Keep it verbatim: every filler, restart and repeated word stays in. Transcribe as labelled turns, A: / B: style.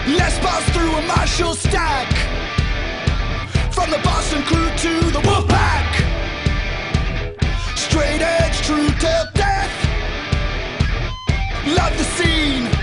A: Let's pass through a martial stack, from the Boston crew to the Wolfpack. Straight edge, true till death. Love the scene,